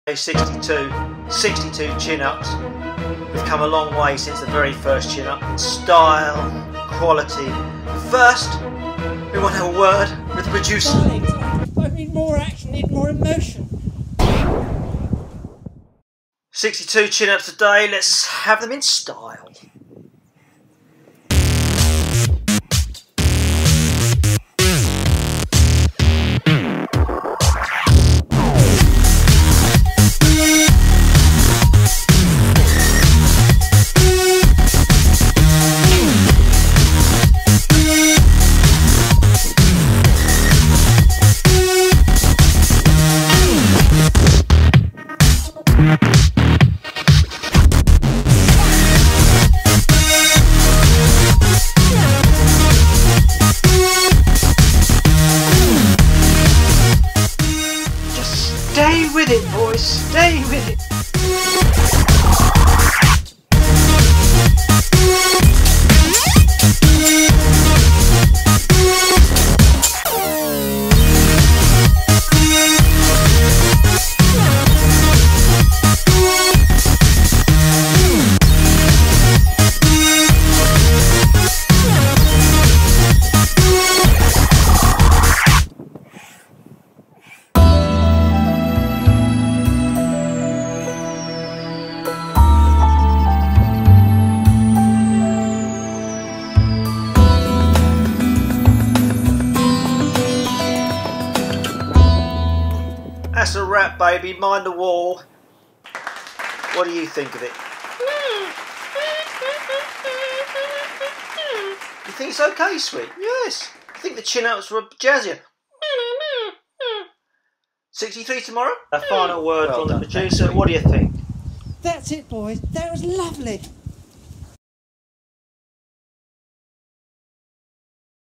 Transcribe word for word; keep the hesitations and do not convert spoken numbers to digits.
sixty-two, sixty-two chin-ups. We've come a long way since the very first chin-up in style, quality. First, we want to have a word with the producer. Darling, I need more action, need more emotion. sixty-two chin-ups today, let's have them in style. Stay with it, boys, stay with it. That's a wrap, baby. Mind the wall. What do you think of it? You think it's okay, sweet? Yes. I think the chin-ups were jazzier. sixty-three tomorrow? A final word well from done. The producer. What do you think? That's it, boys. That was lovely.